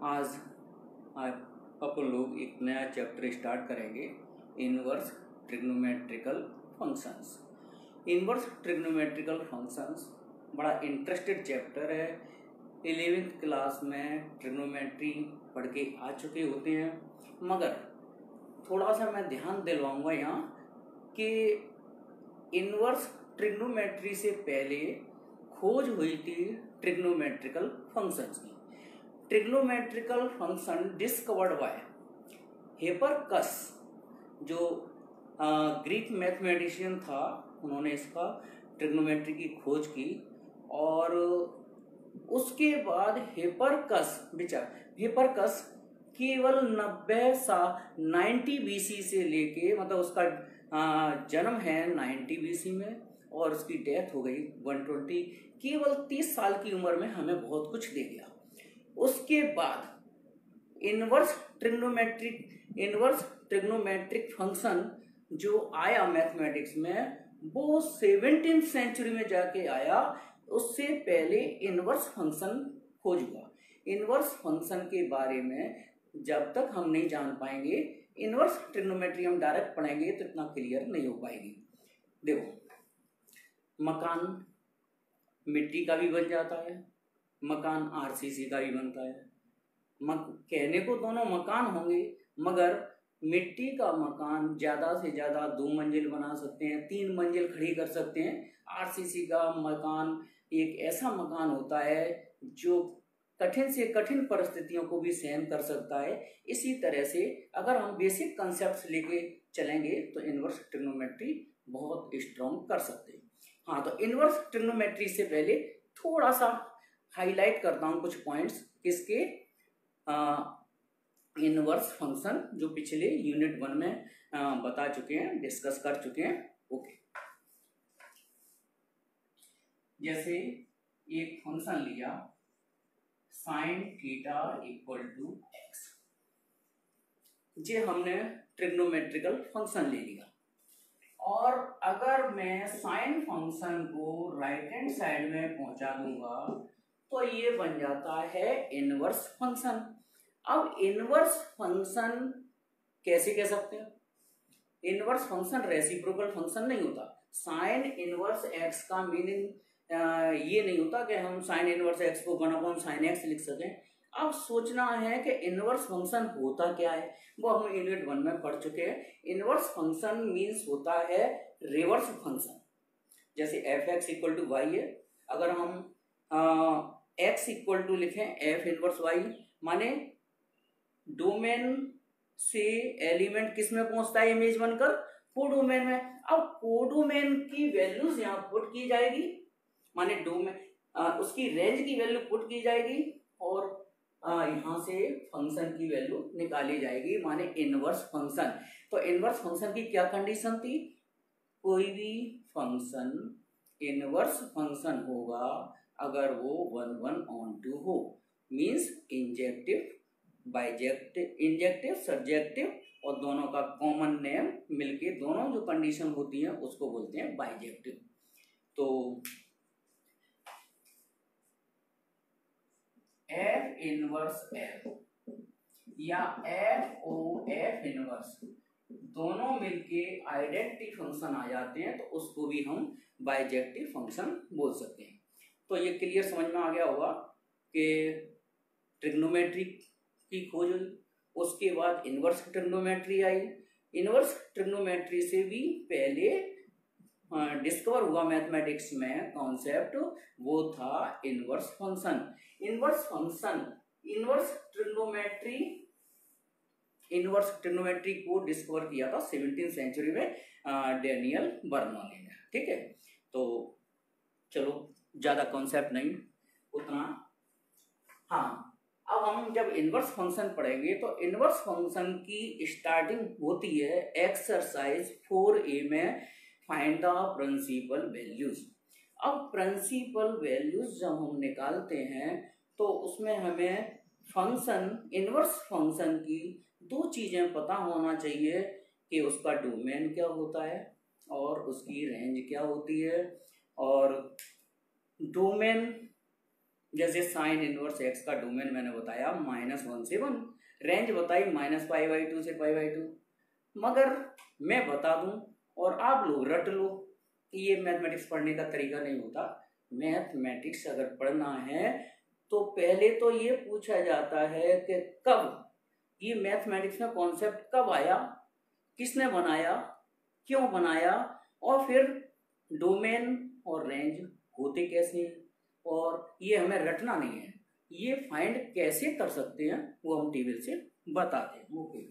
आज अपन लोग एक नया चैप्टर स्टार्ट करेंगे, inverse trigonometrical functions. Inverse trigonometrical functions बड़ा इंटरेस्टेड चैप्टर है। 11th क्लास में ट्रिग्नोमेट्री पढ़ के आ चुके होते हैं, मगर थोड़ा सा मैं ध्यान दिलवाऊंगा यहाँ कि इनवर्स ट्रिग्नोमेट्री से पहले खोज हुई थी ट्रिग्नोमेट्रिकल फंक्शंस की। Trigonometrical function discovered by Hipparchus, जो ग्रीक मैथमेटिशियन था, उन्होंने इसका ट्रिग्नोमेट्री की खोज की। और उसके बाद हिपरकस केवल 90 BC से लेके, मतलब उसका जन्म है 90 BC में और उसकी डेथ हो गई 120। केवल 30 साल की उम्र में हमें बहुत कुछ दे दिया। उसके बाद इनवर्स ट्रिग्नोमेट्रिक फंक्शन जो आया मैथमेटिक्स में, वो 17th सेंचुरी में जाके आया। उससे पहले इनवर्स फंक्शन खोज हुआ। इनवर्स फंक्शन के बारे में जब तक हम नहीं जान पाएंगे, इनवर्स ट्रिग्नोमेट्री हम डायरेक्ट पढ़ेंगे तो इतना क्लियर नहीं हो पाएगी। देखो, मकान मिट्टी का भी बन जाता है, मकान RCC का भी बनता है। कहने को दोनों मकान होंगे, मगर मिट्टी का मकान ज्यादा से ज्यादा 2 मंजिल बना सकते हैं, 3 मंजिल खड़ी कर सकते हैं। RCC का मकान एक ऐसा मकान होता है जो कठिन से कठिन परिस्थितियों को भी सहन कर सकता है। इसी तरह से अगर हम बेसिक कंसेप्ट लेके चलेंगे तो इनवर्स ट्रिग्नोमेट्री बहुत स्ट्रॉन्ग कर सकते हैं। हाँ, तो इनवर्स ट्रिग्नोमेट्री से पहले थोड़ा सा हाईलाइट करता हूँ कुछ पॉइंट्स किसके इनवर्स फंक्शन, जो पिछले यूनिट 1 में बता चुके हैं, डिस्कस कर चुके हैं। ओके, जैसे एक फंक्शन लिया sin theta equal to x, ये हमने ट्रिग्नोमेट्रिकल फंक्शन ले लिया। और अगर मैं साइन फंक्शन को राइट हैंड साइड में पहुंचा दूंगा तो ये बन जाता है इनवर्स फंक्शन। अब इनवर्स फंक्शन कैसे कह सकते हैं? इनवर्स फंक्शन रेसिप्रोकल फंक्शन नहीं होता। साइन इनवर्स एक्स का मीनिंग ये नहीं होता कि हम साइन इनवर्स एक्स को 1/sin x लिख सकें। अब सोचना है कि इनवर्स फंक्शन होता क्या है, वो हम यूनिट 1 में पढ़ चुके हैं। इनवर्स फंक्शन मीन्स होता है रिवर्स फंक्शन। जैसे fx इक्वल टू वाई है, अगर हम x इक्वल टू लिखें f इनवर्स y, माने डोमेन से एलिमेंट किस में पहुंचता है इमेज बनकर? कोडोमेन में। अब कोडोमेन की वैल्यूज यहाँ पुट की जाएगी, माने डोमेन उसकी रेंज की वैल्यू पुट की जाएगी और यहाँ से फंक्शन की वैल्यू निकाली जाएगी, माने इनवर्स फंक्शन। तो इनवर्स फंक्शन की क्या कंडीशन थी? कोई भी फंक्शन इनवर्स फंक्शन होगा अगर वो 1/(1)(2) हो, मीन्स इंजेक्टिव सर्जेक्टिव और दोनों का कॉमन नेम मिलके दोनों जो कंडीशन होती है उसको बोलते हैं बाइजेक्टिव। तो F इनवर्स F या F इनवर्स दोनों मिलके आइडेंटिटी फंक्शन आ जाते हैं, तो उसको भी हम बाइजेक्टिव फंक्शन बोल सकते हैं। तो ये क्लियर समझ में आ गया होगा कि ट्रिग्नोमेट्री की खोज हुई, उसके बाद इनवर्स ट्रिग्नोमेट्री आई। इनवर्स ट्रिग्नोमेट्री से भी पहले डिस्कवर हुआ मैथमेटिक्स में कॉन्सेप्ट, वो था इनवर्स फंक्शन। इनवर्स ट्रिग्नोमेट्री को डिस्कवर किया था 17th सेंचुरी में डैनियल बर्नौली ने। ठीक है, तो चलो ज्यादा कॉन्सेप्ट नहीं उतना। हाँ, अब हम जब इनवर्स फंक्शन पढ़ेंगे तो इनवर्स फंक्शन की स्टार्टिंग होती है एक्सरसाइज 4A में, फाइंड द प्रिंसिपल वैल्यूज। अब प्रिंसिपल वैल्यूज जब हम निकालते हैं तो उसमें हमें इनवर्स फंक्शन की 2 चीजें पता होना चाहिए कि उसका डोमेन क्या होता है और उसकी रेंज क्या होती है। और डोमेन जैसे साइन इनवर्स एक्स का डोमेन मैंने बताया -1 से 1, रेंज बताई -π/2 से π/2। मगर मैं बता दूं और आप लोग रट लो, ये मैथमेटिक्स पढ़ने का तरीका नहीं होता। मैथमेटिक्स अगर पढ़ना है तो पहले तो ये पूछा जाता है कि कब, ये मैथमेटिक्स में कॉन्सेप्ट कब आया, किसने बनाया, क्यों बनाया, और फिर डोमेन और रेंज होते कैसे हैं, और ये हमें रटना नहीं है, ये फाइंड कैसे कर सकते हैं वो हम टेबल से बताते हैं। Okay,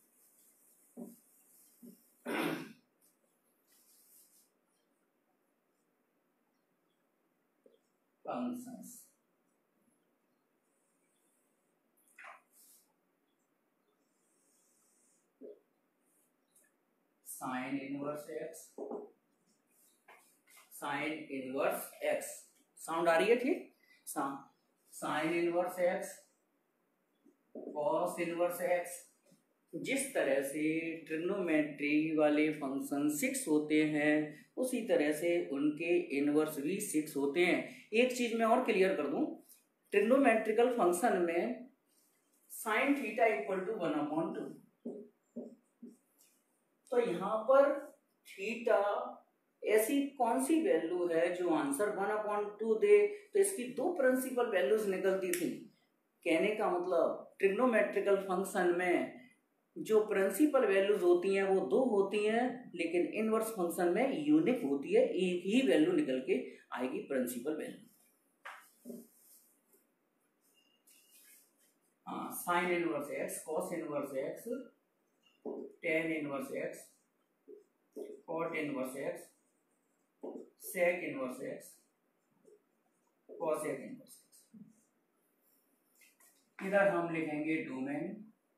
functions, sine inverse x, sine inverse x, sound आ रही है ठीक, sine inverse x, cos inverse x. जिस तरह से ट्रिग्नोमेट्री वाले फंक्शन 6 होते हैं उसी तरह से उनके इनवर्स भी 6 होते हैं। एक चीज मैं और क्लियर कर दूं, ट्रिग्नोमेट्रिकल फंक्शन में साइन थीटा इक्वल टू 1/2, तो यहां पर थीटा ऐसी कौन सी वैल्यू है जो आंसर 1/2 दे, तो इसकी दो प्रिंसिपल वैल्यूज निकलती थी। कहने का मतलब ट्रिग्नोमेट्रिकल फंक्शन में जो प्रिंसिपल वैल्यूज होती हैं वो 2 होती हैं, लेकिन इनवर्स फंक्शन में यूनिक होती है, एक ही वैल्यू निकल के आएगी प्रिंसिपल वैल्यू। हाँ, sine inverse x, cos inverse x, tan inverse x, cot inverse x, sec inverse x, cosec inverse x. इधर हम लिखेंगे डोमेन,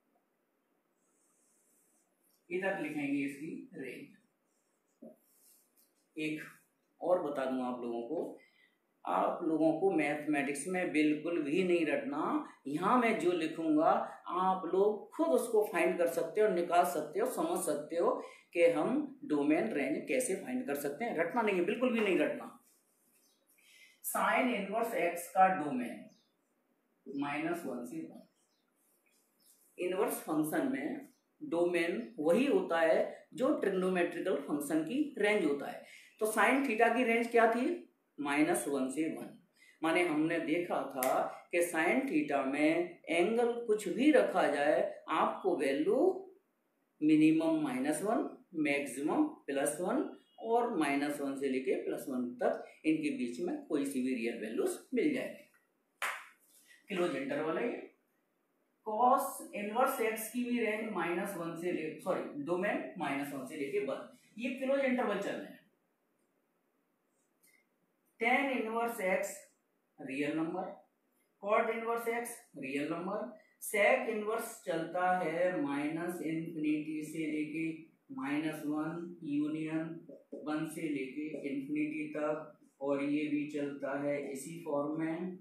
इधर लिखेंगे इसकी रेंज। एक और बता दूं आप लोगों को मैथमेटिक्स में बिल्कुल भी नहीं रटना। यहां मैं जो लिखूंगा आप लोग खुद उसको फाइंड कर सकते हो, निकाल सकते हो, समझ सकते हो कि हम डोमेन रेंज कैसे फाइंड कर सकते हैं। रटना नहीं है, बिल्कुल भी नहीं रटना। साइन इनवर्स एक्स का डोमेन -1 से 1, इनवर्स फंक्शन में डोमेन वही होता है जो ट्रिग्नोमेट्रिकल फंक्शन की रेंज होता है। तो साइन थीटा की रेंज क्या थी? -1 से 1। माने हमने देखा था कि साइन थीटा में एंगल कुछ भी रखा जाए आपको वैल्यू मिनिमम -1, मैक्सिमम +1 और -1 से लेके +1 तक इनके बीच में कोई सी भी रियल वैल्यूज मिल जाएगी। क्लोज इंटरवल है ये। कॉस इनवर्स एक्स की भी रेंज -1 से डोमेन -1 से लेके 1, ये क्लोज इंटरवल चल रहे हैं। Tan inverse x real number, cot inverse x real number, sec inverse चलता है -∞ से लेके -1 यूनियन 1 से लेके ∞ तक, और ये भी चलता है इसी फॉर्म में।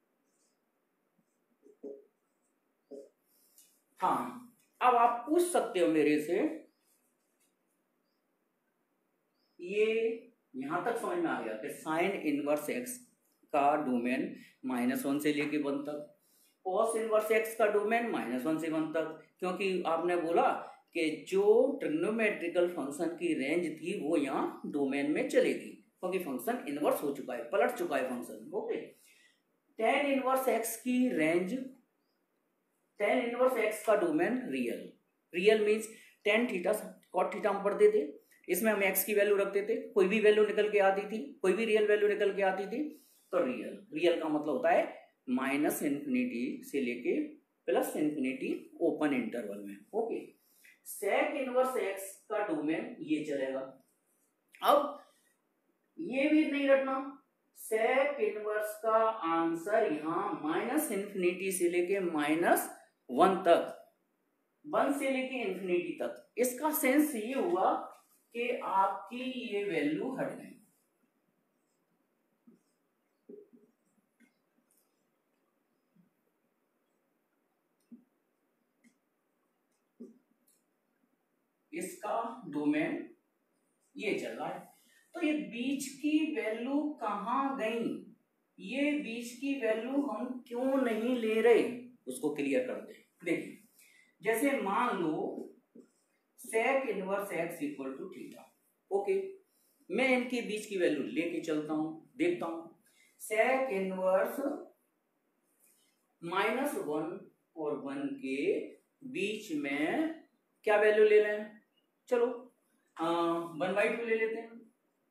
हाँ, अब आप पूछ सकते हो मेरे से, ये यहां तक समझ में आ गया कि साइन इनवर्स एक्स का डोमेन -1 से लेके 1 तक, कॉस इनवर्स एक्स का डोमेन -1 से 1 तक, क्योंकि आपने बोला कि जो ट्रिग्नोमेट्रिकल फंक्शन की रेंज थी वो यहाँ डोमेन में चलेगी, क्योंकि फंक्शन इनवर्स हो चुका है, पलट चुका है function. Okay, tan inverse x की रेंज, टेन इनवर्स एक्स का domain real, real means tan theta cot theta हम पढ़ते थे, इसमें हम एक्स की वैल्यू रखते थे, कोई भी वैल्यू निकल के आती थी, कोई भी रियल वैल्यू निकल के आती थी, तो रियल, रियल का मतलब होता है -∞ से लेके +∞ ओपन इंटरवल में। ओके, सेक इनवर्स एक्स का डोमेन ये चलेगा। अब ये भी नहीं रखना, सेक इनवर्स का आंसर यहाँ -∞ से लेके -1 तक, 1 से लेके ∞ तक। इसका सेंस ये हुआ कि आपकी ये वैल्यू हट गई। इसका डोमेन ये चल रहा है, तो ये बीच की वैल्यू कहां गई ये बीच की वैल्यू हम क्यों नहीं ले रहे उसको क्लियर कर दे। देखिए जैसे मान लो sec inverse x equal to theta, okay, मैं इनके बीच की वैल्यू लेके चलता हूं, देखता हूं sec इनवर्स -1 और 1 के बीच में क्या वैल्यू ले लें, चलो 1/2 ले लेते हैं,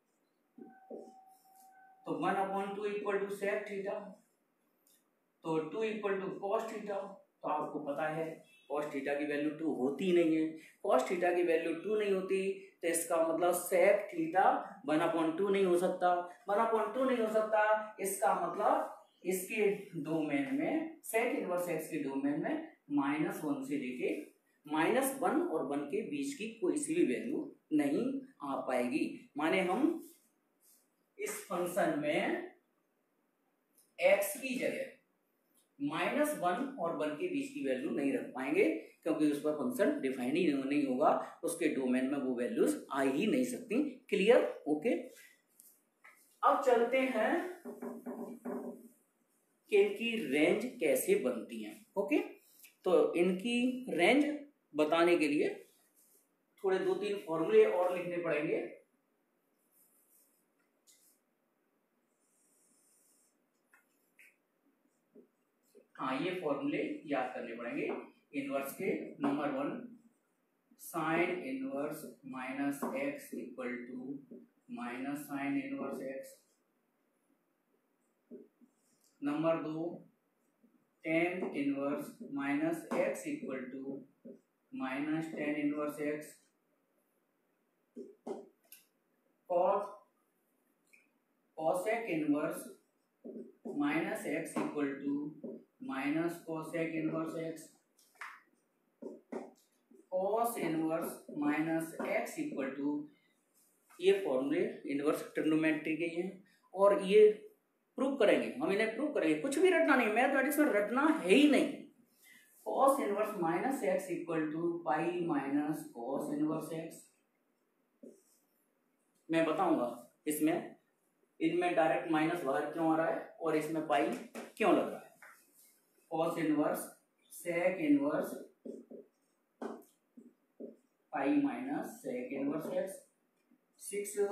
तो 1/2 इक्वल टू सेक थीटा, तो 2 इक्वल टू कॉस थीटा। तो आपको पता है कॉस थीटा की वैल्यू 2 होती नहीं है, कॉस थीटा की वैल्यू 2 नहीं होती, तो इसका मतलब सेक थीटा 1/2 नहीं हो सकता, 1/2 नहीं हो सकता, इसका मतलब इसके डोमेन में सेक इनवर्स एक्स के डोमेन में -1 से लेके -1 और 1 के बीच की कोई सी भी वैल्यू नहीं आ पाएगी। माने हम इस फंक्शन में x की जगह -1 और 1 के बीच की वैल्यू नहीं रख पाएंगे, क्योंकि उस पर फंक्शन डिफाइन ही नहीं होगा, उसके डोमेन में वो वैल्यूज आ ही नहीं सकती। Clear, okay. अब चलते हैं कि इनकी रेंज कैसे बनती है, ओके। तो इनकी रेंज बताने के लिए थोड़े 2-3 फॉर्मूले और लिखने पड़ेंगे। हाँ, ये फॉर्मूले याद करने पड़ेंगे इनवर्स के। Number 1 sine inverse -x equal to sine inverse x। Number 2 tan inverse -x equal to tan inverse x। cosec inverse -x equal to cosec inverse x। cos inverse -x equal to, ये फॉर्मूले inverse trigonometry के हैं और ये prove करेंगे, हम इन्हें prove करेंगे, कुछ भी रटना नहीं, मैथमेटिक्स में रटना है ही नहीं। cos inverse -x equal to pi minus cos inverse x। मैं बताऊंगा इसमें, इनमें डायरेक्ट माइनस बाहर क्यों आ रहा है और इसमें पाई क्यों लग रहा है। cos inverse sec inverse pi minus sec inverse x। 6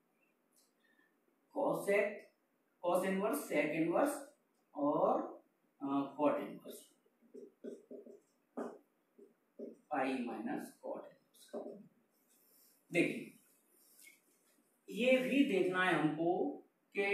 cos inverse sec inverse और cot inverse pi minus cot inverse. देखिए ये भी देखना है हमको कि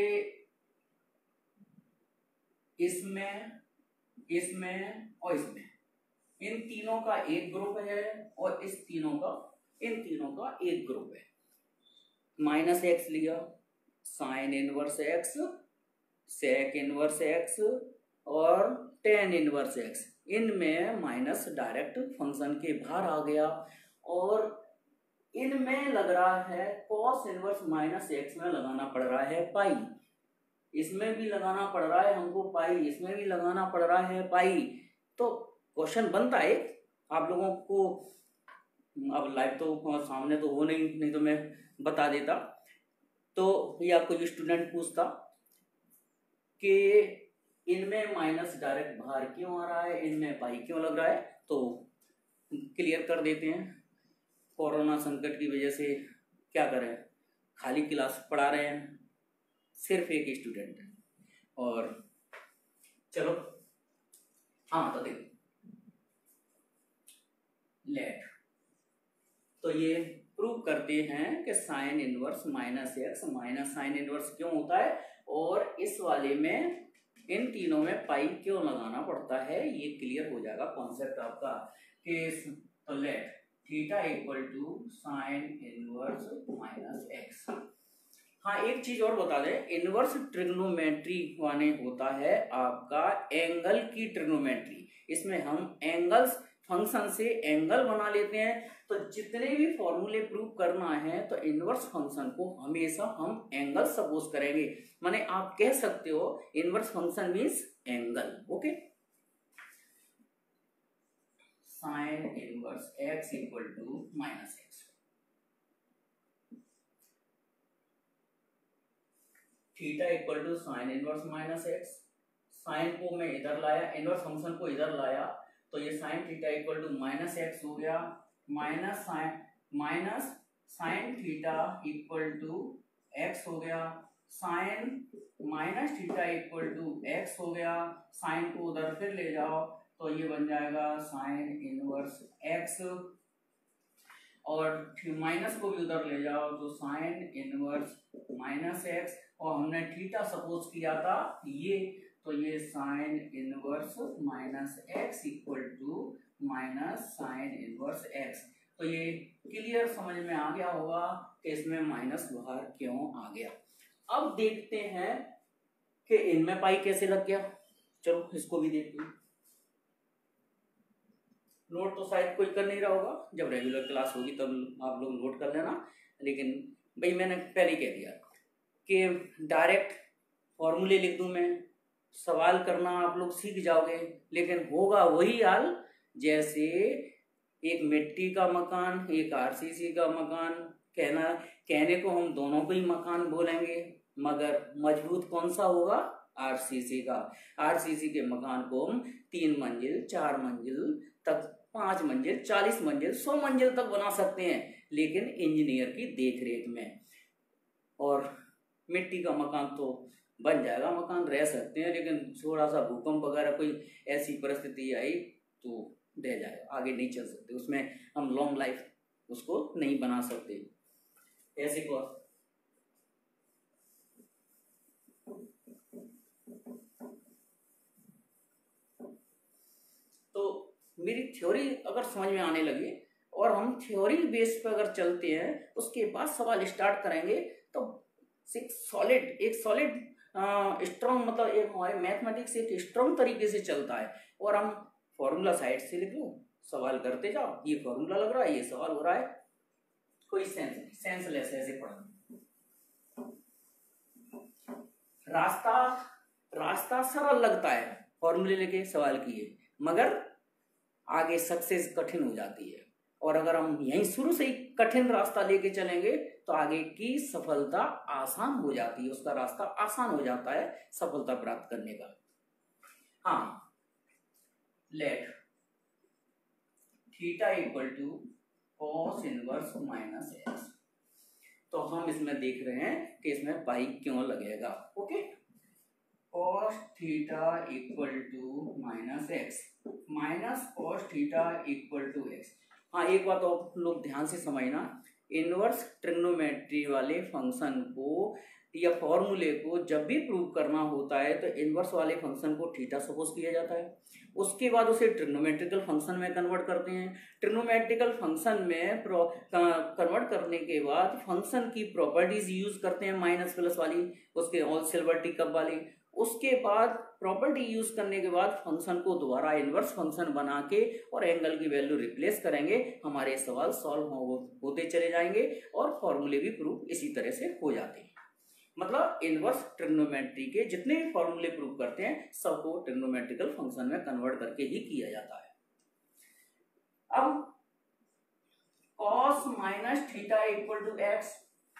इसमें और इसमें इन तीनों का एक ग्रुप है और इन तीनों का एक ग्रुप है। -x लिया, sine inverse x, sec inverse x और tan इनवर्स x, इनमें माइनस डायरेक्ट फंक्शन के बाहर आ गया और इनमें लग रहा है cos इनवर्स -x में लगाना पड़ रहा है पाई, इसमें भी लगाना पड़ रहा है हमको पाई, इसमें भी लगाना पड़ रहा है पाई। तो क्वेश्चन बनता है आप लोगों को, अब लाइव तो सामने तो हो नहीं तो मैं बता देता, तो या कोई स्टूडेंट पूछता कि इनमें माइनस डायरेक्ट बाहर क्यों आ रहा है, इनमें पाई क्यों लग रहा है, तो क्लियर कर देते हैं। कोरोना संकट की वजह से क्या करें, खाली क्लास पढ़ा रहे हैं, सिर्फ एक स्टूडेंट है और चलो हाँ तो देखो लेट, तो ये प्रूव करते हैं कि sine inverse -x minus sine inverse क्यों होता है और इस वाले में इन तीनों में पाई क्यों लगाना पड़ता है, ये क्लियर हो जाएगा कॉन्सेप्ट आपका। तो let theta equal to sine inverse -x। हाँ एक चीज और बता दें, इनवर्स ट्रिग्नोमेट्री माने होता है आपका एंगल की ट्रिग्नोमेट्री, इसमें हम एंगल्स फंक्शन से एंगल बना लेते हैं। तो जितने भी फॉर्मूले प्रूव करना है तो इनवर्स फंक्शन को हमेशा हम एंगल सपोज करेंगे, माने आप कह सकते हो inverse function means angle, okay. Sine inverse x equal to -x, theta equal to sine inverse minus x, sine को मैं इधर लाया, इनवर्स फंक्शन को इधर लाया, तो ये sine theta equal to minus x हो गया, minus sine theta equal to x हो गया, sine minus theta equal to x हो गया, साइन को उधर फिर ले जाओ तो ये बन जाएगा साइन इनवर्स एक्स, और माइनस को भी उधर ले जाओ तो साइन इनवर्स माइनस एक्स, और हमने थीटा सपोज किया था ये, तो ये sine inverse minus x equal to minus sine inverse x. तो ये क्लियर समझ में आ गया होगा कि इसमें माइनस बाहर क्यों आ गया। अब देखते हैं कि इनमें पाई कैसे लग गया, चलो इसको भी देखते हैं। नोट तो शायद कोई कर नहीं रहा होगा, जब रेगुलर क्लास होगी तब आप लोग नोट कर लेना, लेकिन भाई मैंने पहले कह दिया कि डायरेक्ट फॉर्मूले लिख दूं मैं, सवाल करना आप लोग सीख जाओगे, लेकिन होगा वही हाल जैसे एक मिट्टी का मकान, एक आरसीसी का मकान, कहने को हम दोनों को ही मकान बोलेंगे, मगर मजबूत कौन सा होगा? आरसीसी का। आरसीसी के मकान को हम 3 मंजिल 4 मंजिल तक, 5 मंजिल 40 मंजिल 100 मंजिल तक बना सकते हैं, लेकिन इंजीनियर की देखरेख में। और मिट्टी का मकान तो बन जाएगा, मकान रह सकते हैं, लेकिन थोड़ा सा भूकंप वगैरह कोई ऐसी परिस्थिति आई तो रह जाएगा, आगे नहीं चल सकते, उसमें हम लॉन्ग लाइफ उसको नहीं बना सकते। ऐसे को तो मेरी थ्योरी अगर समझ में आने लगी और हम थ्योरी बेस पे अगर चलते हैं, उसके बाद सवाल स्टार्ट करेंगे, तो एक सॉलिड स्ट्रॉन्ग, मतलब एक हमारे मैथमेटिक्स एक स्ट्रॉन्ग तरीके से चलता है। और हम फॉर्मूला साइड से लिख लो, सवाल करते जाओ, ये फॉर्मूला लग रहा है, ये सवाल हो रहा है, कोई सेंस नहीं, सेंसलेस ऐसे पढ़ना। रास्ता सरल लगता है फॉर्मूले लेके सवाल किए, मगर आगे सक्सेस कठिन हो जाती है। और अगर हम यहीं शुरू से ही कठिन रास्ता लेके चलेंगे तो आगे की सफलता आसान हो जाती है, उसका रास्ता आसान हो जाता है सफलता प्राप्त करने का। हाँ, let theta equal to cos inverse minus x, तो हम इसमें देख रहे हैं कि इसमें पाई क्यों लगेगा। Okay, cos theta equal to minus x, minus cos theta equal to x. हाँ, एक बात और लोग ध्यान से समझना, इनवर्स ट्रिग्नोमेट्री वाले फंक्शन को या फॉर्मूले को जब भी प्रूव करना होता है तो इनवर्स वाले फंक्शन को थीटा सपोज किया जाता है, उसके बाद उसे ट्रिग्नोमेट्रिकल फंक्शन में कन्वर्ट करते हैं। ट्रिग्नोमेट्रिकल फंक्शन में कन्वर्ट करने के बाद फंक्शन की प्रॉपर्टीज यूज करते हैं, माइनस प्लस वाली, उसके ऑल सिल्वर टी कप वाली। उसके बाद प्रॉपर्टी यूज करने के बाद फंक्शन को दोबारा इनवर्स फंक्शन बना के और एंगल की वैल्यू रिप्लेस करेंगे, हमारे सवाल सॉल्व होते चले जाएंगे और फॉर्मूले भी प्रूव इसी तरह से हो जाते हैं। मतलब इनवर्स ट्रिग्नोमेट्री के जितने भी फॉर्मूले प्रूव करते हैं सबको ट्रिग्नोमेट्रिकल फंक्शन में कन्वर्ट करके ही किया जाता है। अब cos minus theta equal to x,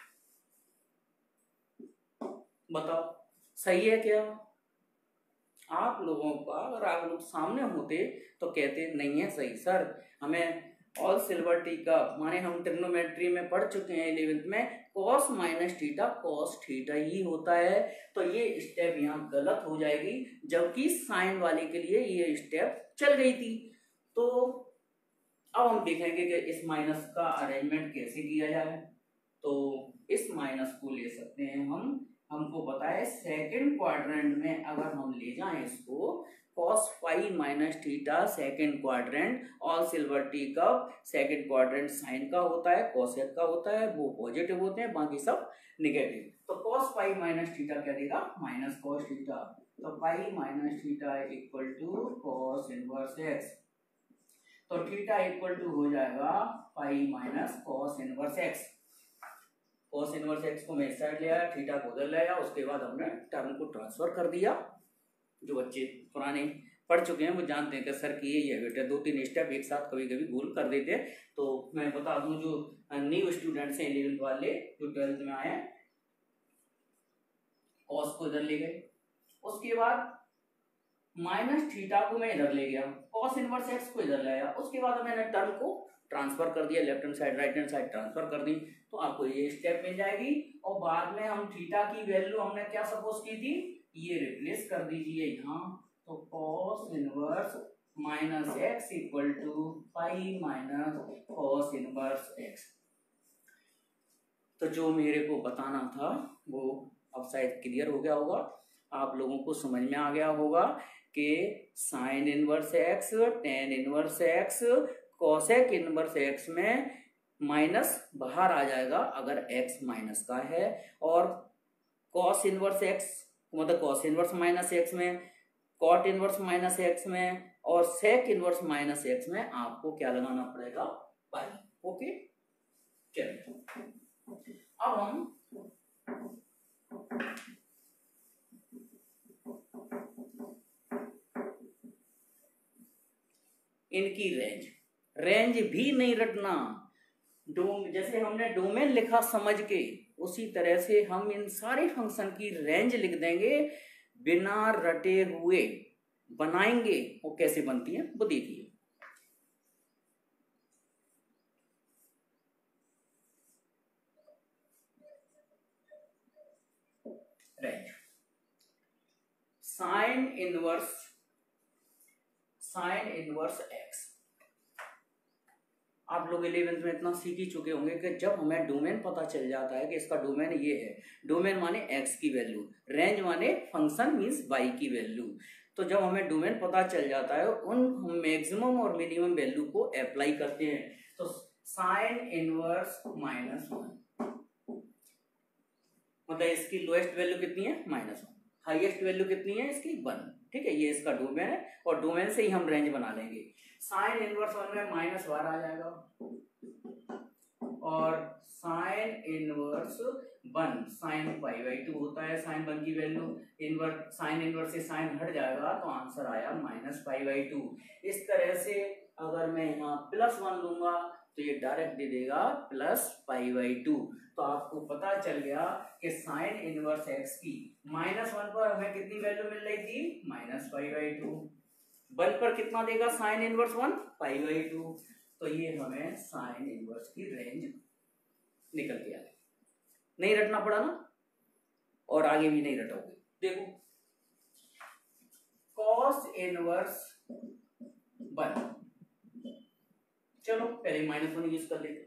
बताओ सही है क्या? आप लोगों का अगर आप लोग सामने होते तो कहते नहीं है सही सर, हमें ऑल सिल्वर टी का माने हम ट्रिग्नोमेट्री में पढ़ चुके हैं 11th में, cos minus theta cos theta ही होता है, तो ये स्टेप यहाँ गलत हो जाएगी, जबकि साइन वाले के लिए ये स्टेप चल गई थी। तो अब हम देखेंगे कि इस माइनस का अरेंजमेंट कैसे किया जाए। तो इस माइनस को ले सकते हैं हमको पता है सेकंड क्वाड्रेंट में अगर हम ले जाएं इसको, cos phi minus theta second quadrant, all silver tea cup second quadrant sine का होता है, कोसेक का होता है, वो पॉजिटिव होते हैं, बाकी सब निगेटिव। तो cos फाई माइनस थीटा क्या देगा? Minus cos theta. तो phi minus theta equal to cos inverse x, तो थीटा इक्वल टू हो जाएगा phi minus cos inverse x. cos inverse x को मैं इस साइड ले आया, थीटा को उधर ले आया, उसके बाद हमने टर्म को ट्रांसफर कर दिया। जो बच्चे पुराने पढ़ चुके हैं वो जानते हैं कि सर की ये बेटा 2-3 स्टेप एक साथ कभी कभी भूल कर देते हैं। तो मैं बता दूं जो न्यू स्टूडेंट्स हैं 11th वाले जो 12th में आए हैं, कॉस को इधर ले गए, उसके बाद माइनस थीटा को मैं इधर ले गया, कॉस इनवर्स एक्स को इधर ले आया, उसके बाद मैंने टर्म को ट्रांसफर कर दिया, left hand side right hand side transfer कर दी, तो आपको ये स्टेप मिल जाएगी। और बाद में हम थीटा की वैल्यू हमने क्या सपोज की थी, ये रिप्लेस कर दीजिए यहाँ, तो cos inverse minus x equal to pi minus cos inverse x. तो जो मेरे को बताना था वो अब शायद क्लियर हो गया होगा, आप लोगों को समझ में आ गया होगा कि sine inverse x, tan inverse x, cosec inverse x में माइनस बाहर आ जाएगा अगर एक्स माइनस का है, और कॉस इनवर्स एक्स मतलब कॉस इनवर्स माइनस एक्स में, कॉट इनवर्स माइनस एक्स में, और सेक इनवर्स माइनस एक्स में आपको क्या लगाना पड़ेगा, पाई। ओके, चलिए अब हम इनकी रेंज भी नहीं रटना, जैसे हमने डोमेन लिखा समझ के, उसी तरह से हम इन सारे फंक्शन की रेंज लिख देंगे बिना रटे हुए, बनाएंगे वो कैसे बनती है वो देखिए। रेंज साइन इनवर्स एक्स, आप लोग 11th में इतना सीख ही चुके होंगे कि जब हमें डोमेन पता चल जाता है कि इसका डोमेन ये है, डोमेन माने x की वैल्यू, रेंज माने फंक्शन मींस y की वैल्यू, तो जब हमें डोमेन पता चल जाता है उन मैक्सिमम और मिनिमम वैल्यू को अप्लाई करते हैं। तो साइन इनवर्स -1 मतलब इसकी लोएस्ट वैल्यू कितनी है, -1, हाईएस्ट वैल्यू कितनी है इसकी 1, ठीक है, ये इसका डोमेन है और डोमेन से ही हम रेंज बना लेंगे। साइन इनवर्स 1 में -1 आ जाएगा, और साइन इनवर्स 1 साइन π/2 होता है, साइन 1 की वैल्यू, इनवर्स साइन इनवर्स से साइन हट जाएगा तो आंसर आया -π/2। इस तरह से अगर मैं यहाँ +1 लूंगा तो ये डायरेक्ट दे देगा +π/2। तो आपको पता चल गया कि साइन इनवर्स एक्स की -1 पर हमें कितनी वैल्यू मिल रही थी, -π/2, 1 पर कितना देगा साइन इनवर्स 1, π/2, तो ये हमें साइन इनवर्स की रेंज निकल के आ गई। नहीं रटना पड़ा ना, और आगे भी नहीं रटोगे। देखो कॉस इनवर्स 1, चलो पहले -1 यूज कर लेते।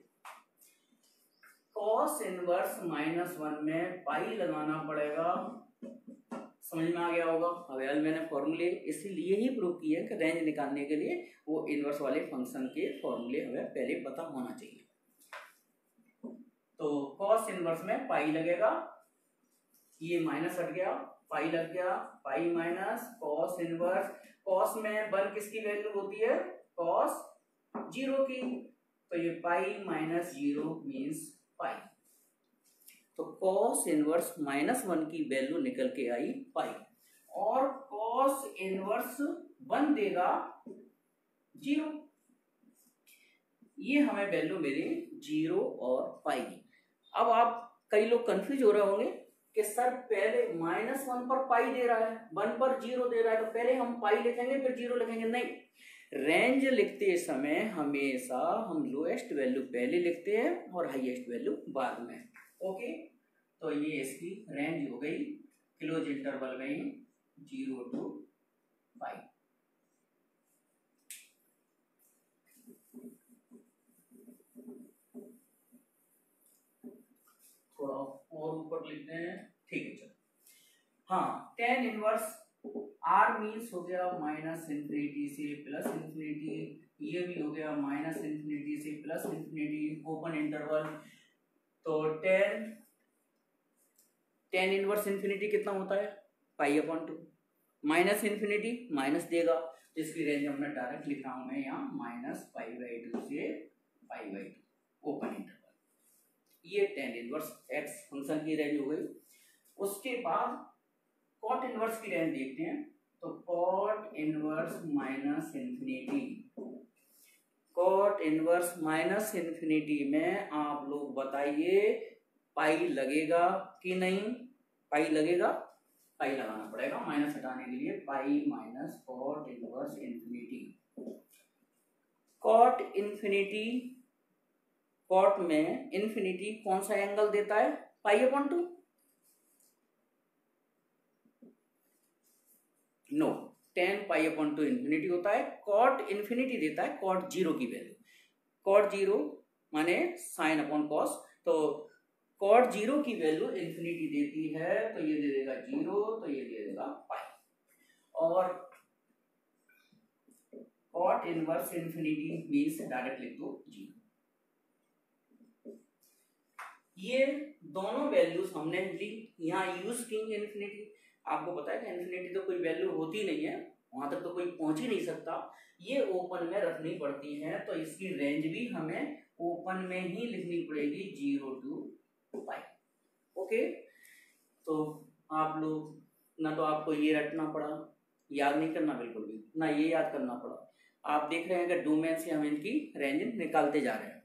कॉस इनवर्स -1 में पाई लगाना पड़ेगा, समझ में आ गया होगा। अब मैंने फॉर्मूले इसीलिए ही प्रूव किए कि रेंज निकालने के लिए वो इनवर्स वाले फंक्शन के फॉर्मूले हमें पहले पता होना चाहिए। तो कॉस इनवर्स में पाई लगेगा, ये माइनस हट गया, पाई लग गया, pi minus cos inverse, cos में 1 किसकी वैल्यू होती है, कॉस 0 की, तो ये पाई -0 मीन्स पाई, तो कॉस इनवर्स -1 की वैल्यू निकल के आई पाई, और कॉस इनवर्स 1 देगा 0, ये हमें वैल्यू मिली 0 और पाई। अब आप कई लोग कंफ्यूज हो रहे होंगे कि सर पहले -1 पर पाई दे रहा है, 1 पर 0 दे रहा है, तो पहले हम पाई लिखेंगे फिर 0 लिखेंगे। नहीं, रेंज लिखते समय हमेशा हम लोएस्ट वैल्यू पहले लिखते हैं और हाईएस्ट वैल्यू बाद में। ओके, तो ये इसकी रेंज हो गई क्लोज इंटरवल में 0 to पाई। थोड़ा और ऊपर लिखते हैं, ठीक है चलो। हाँ, tan इनवर्स r मीन्स हो गया -∞ से +∞, ये भी हो गया -∞ से +∞, ओपन इंटरवल। तो tan इनवर्स इन्फिनिटी कितना होता है, π/2, -∞ माइनस देगा, तो इसकी रेंज हमने डायरेक्ट लिखा हूं मैं यहाँ -π/2 से π/2, ओपन इंटरवल। ये tan इनवर्स x फंक्शन की रेंज हो गई। उसके बाद कॉट इनवर्स की रेंज देखते हैं, तो कॉट इनवर्स -∞, कॉट इनवर्स -∞ में आप लोग बताइए पाई लगेगा कि नहीं, पाई लगेगा पाई लगाना पड़ेगा, माइनस हटाने के लिए pi minus cot inverse infinity. Cot infinity, cot में इन्फिनिटी कौन सा एंगल देता है? Pi upon 2। No, tan pi upon 2 infinity होता है। कॉट इन्फिनिटी देता है कॉट जीरो की वैल्यू। कॉट जीरो माने साइन अपॉन कॉस, तो कॉट जीरो की वैल्यू इन्फिनिटी देती है, तो ये दे देगा 0, तो ये दे देगा पाई। और cot inverse infinity means direct लिख दो 0। ये दोनों वैल्यूज हमने ली, यहाँ यूज की इन्फिनिटी। आपको पता है कि इन्फिनिटी तो कोई वैल्यू होती नहीं है, वहां तक तो कोई पहुंच ही नहीं सकता, ये ओपन में रखनी पड़ती है, तो इसकी रेंज भी हमें ओपन में ही लिखनी पड़ेगी 0 to पाई। ओके, तो आप लोग ना तो आपको ये रटना पड़ा, याद नहीं करना बिल्कुल भी, ना ये याद करना पड़ा। आप देख रहे हैं कि डोमेन से हम इनकी रेंज निकालते जा रहे हैं।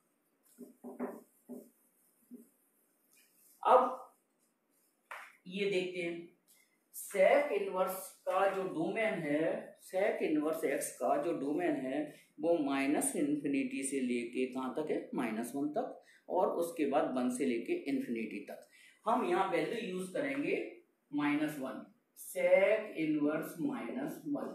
अब ये देखते हैं सेक इनवर्स का जो डोमेन है, सेक इनवर्स एक्स का जो डोमेन है वो माइनस इन्फिनिटी से लेके कहाँ तक है? -1 तक, और उसके बाद 1 से लेके इन्फिनिटी तक। हम यहाँ वैल्यू यूज करेंगे -1, sec inverse -1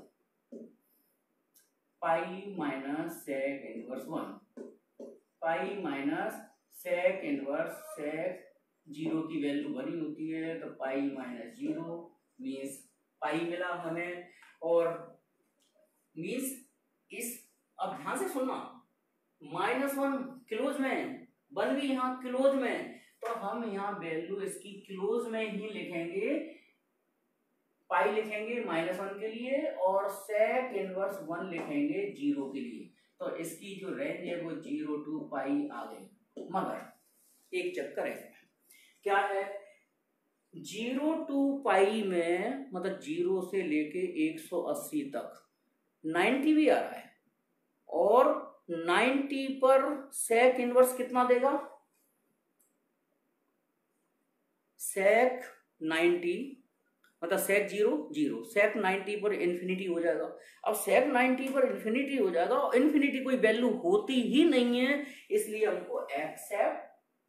pi minus sec inverse 1, pi minus sec inverse sec 0 की वैल्यू 1 ही होती है, तो पाई माइनस 0 मीन्स पाई मिला हमें। और मीन्स इस, अब ध्यान से सुनना, -1 क्लोज में, 1 भी यहाँ क्लोज में, तो हम यहाँ वैल्यू इसकी क्लोज में ही लिखेंगे, पाई लिखेंगे -1 के लिए और सेक इनवर्स 1 लिखेंगे 0 के लिए। तो इसकी जो रेंज है वो 0 to पाई आ गई। मगर एक चक्कर है, क्या है? 0 to पाई में मतलब 0 से लेके 180 तक 90 भी आ रहा है, और 90 पर सेक इनवर्स कितना देगा? सेक 90 मतलब सेक 0 0, सेक 90 पर इन्फिनिटी हो जाएगा। अब सेक 90 पर इन्फिनिटी हो जाएगा और इन्फिनिटी कोई वैल्यू होती ही नहीं है, इसलिए हमको एक्सेप्ट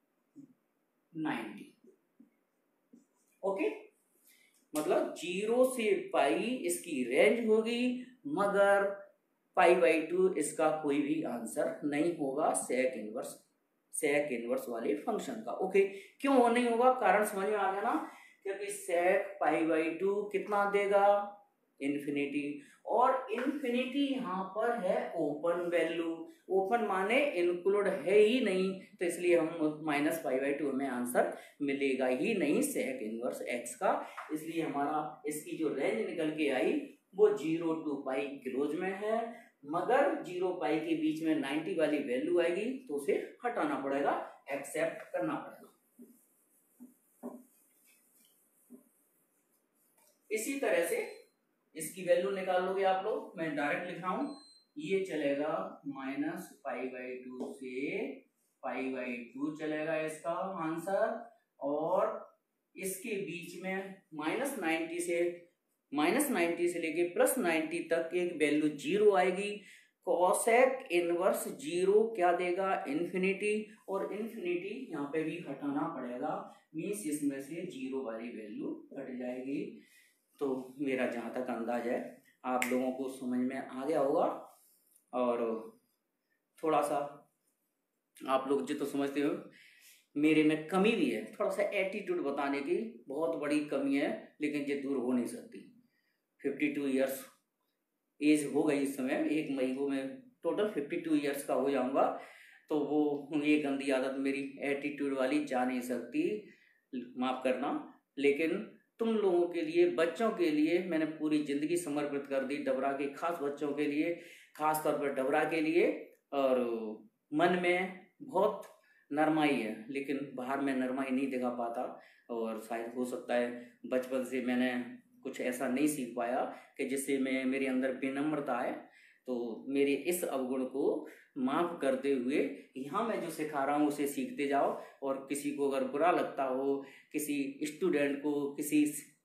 90। ओके, मतलब 0 से पाई इसकी रेंज होगी, मगर पाई/2 इसका कोई भी आंसर नहीं होगा सेक इनवर्स वाले फंक्शन का। ओके, क्यों नहीं होगा? कारण समझ में आ गया ना, क्योंकि सेक पाई/2 कितना देगा? इन्फिनिटी, और इन्फिनिटी यहाँ पर है ओपन वैल्यू। ओपन माने इंक्लूड है ही नहीं, तो इसलिए हम -पाई/2 हमें आंसर मिलेगा ही नहीं सेक इनवर्स एक्स का। इसलिए हमारा इसकी जो रेंज निकल के आई वो 0 to पाई क्लोज में है, मगर 0 पाई के बीच में 90 वाली वैल्यू आएगी तो उसे हटाना पड़ेगा, एक्सेप्ट करना पड़ेगा। इसी तरह से इसकी वैल्यू निकाल लोगे आप लोग, मैं डायरेक्ट लिख रहा हूं, ये चलेगा -पाई/2 से पाई/2 चलेगा इसका आंसर, और इसके बीच में -90 से लेके +90 तक एक वैल्यू 0 आएगी। कोसेक इनवर्स 0 क्या देगा? इन्फिनिटी, और इन्फिनिटी यहाँ पे भी हटाना पड़ेगा, मीन्स इसमें से 0 वाली वैल्यू हट जाएगी। तो मेरा जहाँ तक अंदाज है आप लोगों को समझ में आ गया होगा, और थोड़ा सा आप लोग जो तो समझते हो मेरे में कमी भी है, थोड़ा सा एटीट्यूड बताने की बहुत बड़ी कमी है, लेकिन ये दूर हो नहीं सकती। 52 ईयर्स एज हो गई इस समय, 1 मई को मैं टोटल 52 ईयर्स का हो जाऊंगा, तो वो ये गंदी आदत मेरी एटीट्यूड वाली जा नहीं सकती, माफ करना। लेकिन तुम लोगों के लिए, बच्चों के लिए मैंने पूरी जिंदगी समर्पित कर दी, डबरा के खास बच्चों के लिए, खास तौर पर डबरा के लिए। और मन में बहुत नरमाई है, लेकिन बाहर में नरमाई नहीं दिखा पाता, और शायद हो सकता है बचपन से मैंने कुछ ऐसा नहीं सीख पाया कि जिससे मेरे अंदर विनम्रता आए। तो मेरे इस अवगुण को माफ करते हुए यहाँ मैं जो सिखा रहा हूँ उसे सीखते जाओ, और किसी को अगर बुरा लगता हो, किसी स्टूडेंट को, किसी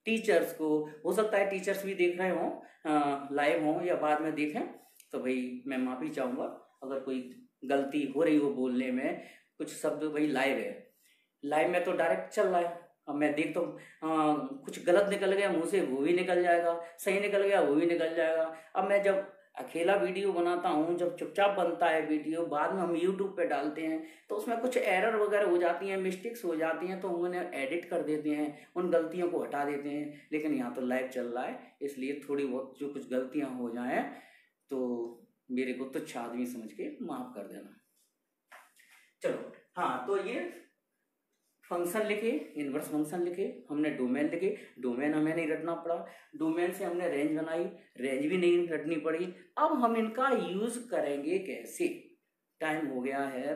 टीचर्स को, हो सकता है टीचर्स भी देख रहे हों, लाइव हों या बाद में देखें, तो भाई मैं माफ़ी चाहूँगा अगर कोई गलती हो रही हो बोलने में। कुछ शब्द भाई लाइव है, लाइव में तो डायरेक्ट चल रहा है, अब मैं देख तो कुछ गलत निकल गया मुंह से वो भी निकल जाएगा, सही निकल गया वो भी निकल जाएगा। अब मैं जब अकेला वीडियो बनाता हूँ, जब चुपचाप बनता है वीडियो, बाद में हम यूट्यूब पे डालते हैं तो उसमें कुछ एरर वगैरह हो जाती हैं, मिस्टेक्स हो जाती हैं, तो उन्हें एडिट कर देते हैं, उन गलतियों को हटा देते हैं। लेकिन यहाँ तो लाइव चल रहा है, इसलिए थोड़ी बहुत जो कुछ गलतियाँ हो जाएं तो मेरे को तुच्छ आदमी समझ के माफ कर देना। चलो हाँ, तो ये फंक्शन लिखे, इनवर्स फंक्शन लिखे, हमने डोमेन लिखे, डोमेन हमें नहीं रटना पड़ा, डोमेन से हमने रेंज बनाई, रेंज भी नहीं रटनी पड़ी। अब हम इनका यूज करेंगे कैसे? टाइम हो गया है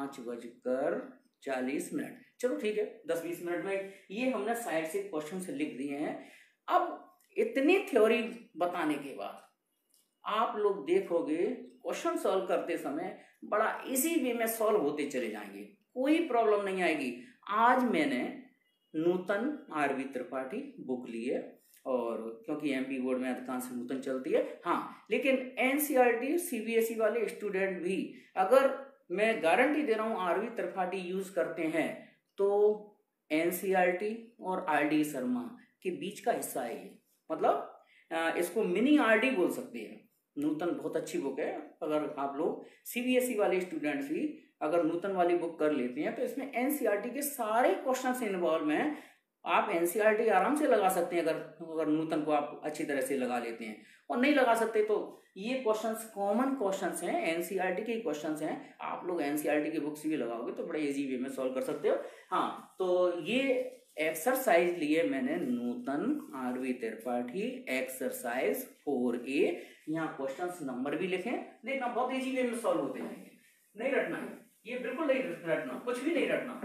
5:40। चलो ठीक है, 10-20 मिनट में ये हमने साइड से क्वेश्चन से लिख दिए हैं। अब इतनी थ्योरी बताने के बाद आप लोग देखोगे क्वेश्चन सॉल्व करते समय बड़ा इजी वे में सॉल्व होते चले जाएंगे, कोई प्रॉब्लम नहीं आएगी। आज मैंने नूतन आरवी त्रिपाठी बुक ली है, और क्योंकि एमपी बोर्ड में अधिकांश नूतन चलती है, हाँ, लेकिन एनसीईआरटी सीबीएसई वाले स्टूडेंट भी, अगर मैं गारंटी दे रहा हूँ आरवी त्रिपाठी यूज करते हैं तो एनसीईआरटी और आरडी शर्मा के बीच का हिस्सा है ये, मतलब इसको मिनी आरडी बोल सकते हैं। नूतन बहुत अच्छी बुक है, अगर आप लोग सीबीएसई वाले स्टूडेंट्स भी अगर नूतन वाली बुक कर लेते हैं तो इसमें एनसीईआरटी के सारे क्वेश्चन इन्वॉल्व हैं। आप एनसीईआरटी आराम से लगा सकते हैं अगर नूतन को आप अच्छी तरह से लगा लेते हैं, और नहीं लगा सकते तो ये क्वेश्चंस कॉमन क्वेश्चंस हैं, एनसीईआरटी के क्वेश्चंस हैं, आप लोग एनसीईआरटी की बुक्स भी लगाओगे तो बड़े इजी वे में सॉल्व कर सकते हो। हाँ, तो ये एक्सरसाइज लिए मैंने Nutan RV Tripathi exercise 4A। यहाँ क्वेश्चंस नंबर भी लिखें, देखना बहुत इजी वे में सॉल्व होते जाएंगे, नहीं रटना है, ये बिल्कुल नहीं रटना, कुछ भी नहीं रटना।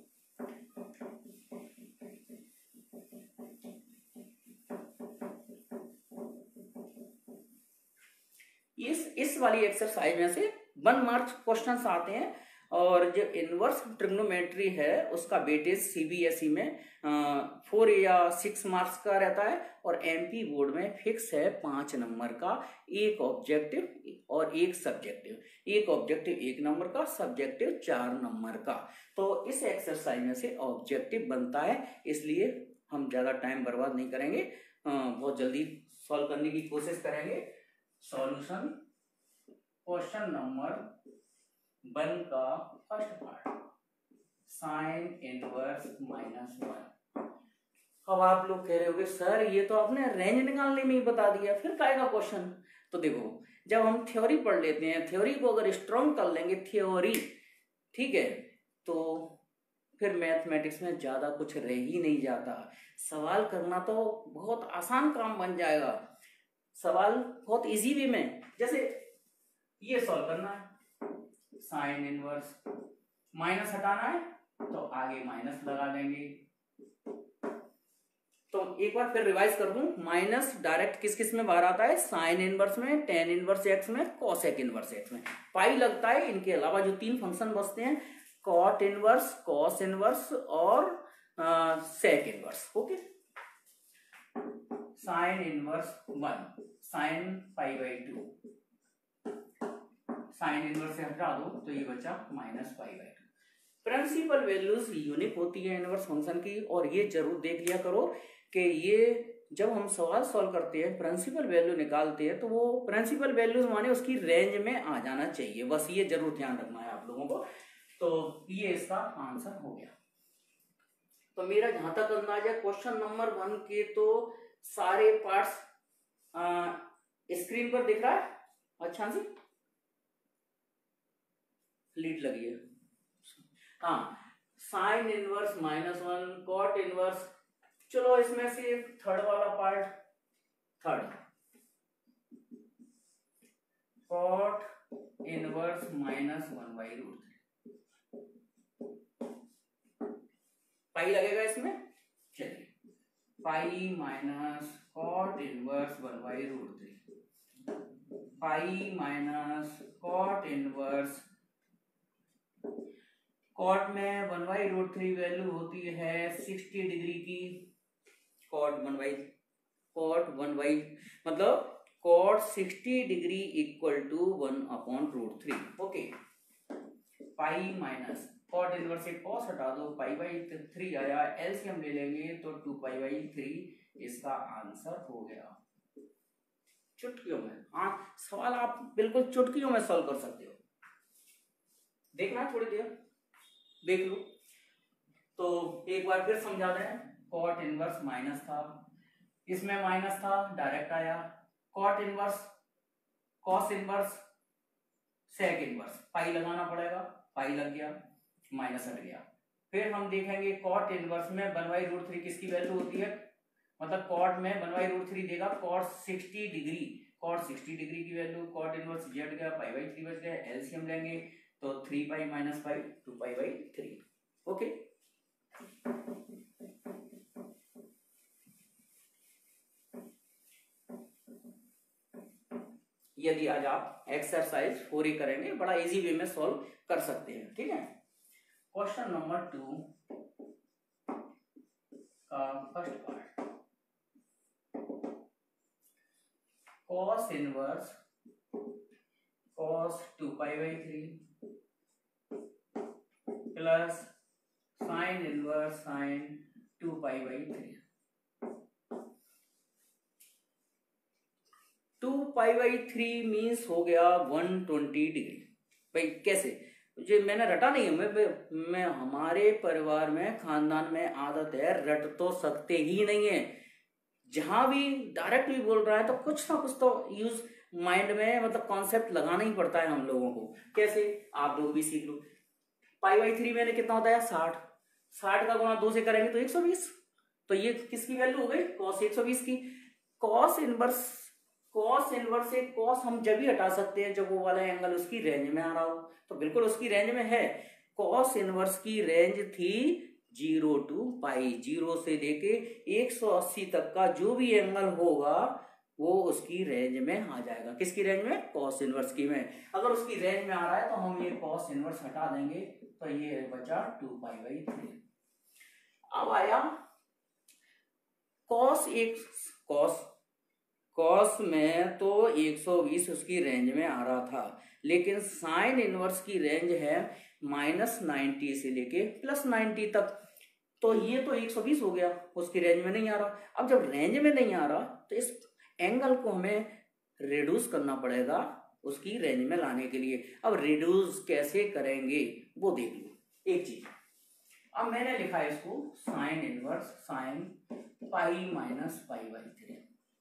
इस वाली एक्सरसाइज में से 1 मार्क्स क्वेश्चंस आते हैं, और जो इनवर्स ट्रिग्नोमेट्री है उसका वेटेज सीबीएसई में 4 या 6 मार्क्स का रहता है, और एमपी बोर्ड में फिक्स है 5 नंबर का, एक ऑब्जेक्टिव और एक सब्जेक्टिव, एक ऑब्जेक्टिव 1 नंबर का, सब्जेक्टिव 4 नंबर का। तो इस एक्सरसाइज में से ऑब्जेक्टिव बनता है, इसलिए हम ज्यादा टाइम बर्बाद नहीं करेंगे, बहुत जल्दी सॉल्व करने की कोशिश करेंगे। सॉल्यूशन क्वेश्चन नंबर 1 का फर्स्ट पार्ट, साइन इनवर्स -1। अब आप लोग कह रहे होगे सर ये तो आपने रेंज निकालने में ही बता दिया, फिर काय का क्वेश्चन? तो देखो, जब हम थ्योरी पढ़ लेते हैं, थ्योरी को अगर स्ट्रॉन्ग कर लेंगे थ्योरी, ठीक है, तो फिर मैथमेटिक्स में ज्यादा कुछ रह ही नहीं जाता। सवाल करना तो बहुत आसान काम बन जाएगा, सवाल बहुत इजी वे में, जैसे ये सॉल्व करना है, साइन इनवर्स, माइनस हटाना है तो आगे माइनस लगा देंगे। तो एक बार फिर रिवाइज कर दूं, माइनस डायरेक्ट किस किस में बाहर आता है? साइन इनवर्स में, टेन इनवर्स एक्स में, कॉसेक इनवर्स एक्स में। पाई लगता है, इनके अलावा जो 3 फंक्शन बचते हैं, कॉट इनवर्स, कॉस इनवर्स और sec inverse. Okay, sine inverse 1, sine π/2, sine inverse से हटा दो तो ये बचा -π/2। प्रिंसिपल वैल्यूज यूनिक होती है इनवर्स फंक्शन की, और ये जरूर देख लिया करो कि ये जब हम सवाल सॉल्व करते हैं प्रिंसिपल वैल्यू निकालते हैं तो वो प्रिंसिपल वैल्यूज माने उसकी रेंज में आ जाना चाहिए, बस ये जरूर ध्यान रखना है आप लोगों को। तो ये इसका आंसर हो गया। तो मेरा जहां तक अंदाज है क्वेश्चन नंबर 1 के तो सारे पार्ट्स स्क्रीन पर दिख रहा है, अच्छा से लीड लगी है। हाँ, साइन इनवर्स -1, कॉट इनवर्स, चलो इसमें से थर्ड वाला part, third cot inverse -1/√3, pi लगेगा इसमें, चलिए pi minus cot inverse 1/√3, pi minus cot inverse, cot में 1/√3 वैल्यू होती है 60 डिग्री की, कॉट वन बाई मतलब cot 60 degree equal to 1/√3। Okay, pi minus cot inverse से कॉस हटा दो, पाई बाई 3 आया, एलसीएम ले लेंगे तो 2π/3 इसका आंसर हो गया। चुटकियों में, हाँ सवाल आप बिल्कुल चुटकियों में सॉल्व कर सकते हो। देखना थोड़ी देर देख लो। तो एक बार फिर समझा दें, कॉट इनवर्स माइनस था, इसमें माइनस था डायरेक्ट आया, cot inverse cos inverse sec inverse, pi लगाना पड़ेगा, पाई लग गया, माइनस हट गया। फिर हम देखेंगे कॉट इनवर्स में 1/√3 किसकी वैल्यू होती है, मतलब कॉट में 1/√3 देगा कॉट 60 डिग्री की वैल्यू, कॉट इनवर्स जेड गया, π/3 बच गया, एलसीएम लेंगे तो 3π - π 2π/3। ओके, यदि आज आप एक्सरसाइज पूरी करेंगे बड़ा इजी वे में सॉल्व कर सकते हैं। ठीक है, क्वेश्चन नंबर 2 का first part, cos inverse cos 2π/3 plus sine inverse sine 2π/3। 2π/3 means हो गया 120 डिग्री। भाई कैसे, जो मैंने रटा नहीं है, मैं हमारे परिवार में खानदान में आदत है रट तो सकते ही नहीं है, जहां भी डायरेक्टली बोल रहा है तो कुछ ना कुछ तो यूज माइंड में मतलब कॉन्सेप्ट लगाना ही पड़ता है हम लोगों को। कैसे, आप लोग भी सीख लो, π/3 मैंने कितना होता है 60 का गुणा 2 से करेंगे तो 120, तो ये किसकी वैल्यू हो गई cos 120 की। cos इनवर्स से cos हम जब भी हटा सकते हैं जब वो वाला एंगल उसकी रेंज में आ रहा हो, तो बिल्कुल उसकी रेंज में है। cos इनवर्स की रेंज थी 0 to π, 0 से लेके 180 तक का जो भी एंगल होगा वो उसकी रेंज में आ जाएगा। किसकी रेंज में, cos इनवर्स की में। अगर उसकी रेंज में आ रहा है तो हम ये cos इनवर्स हटा देंगे तो ये बचा 2π/3। अब आया cos में तो 120 उसकी रेंज में आ रहा था, लेकिन साइन इनवर्स की रेंज है -90 से लेके +90 तक, तो ये तो 120 हो गया, उसकी रेंज में नहीं आ रहा। अब जब रेंज में नहीं आ रहा तो इस एंगल को हमें रिड्यूस करना पड़ेगा उसकी रेंज में लाने के लिए। अब रिड्यूस कैसे करेंगे वो देख लो एक चीज। अब मैंने लिखा है इसको साइन इनवर्स साइन π - π/3।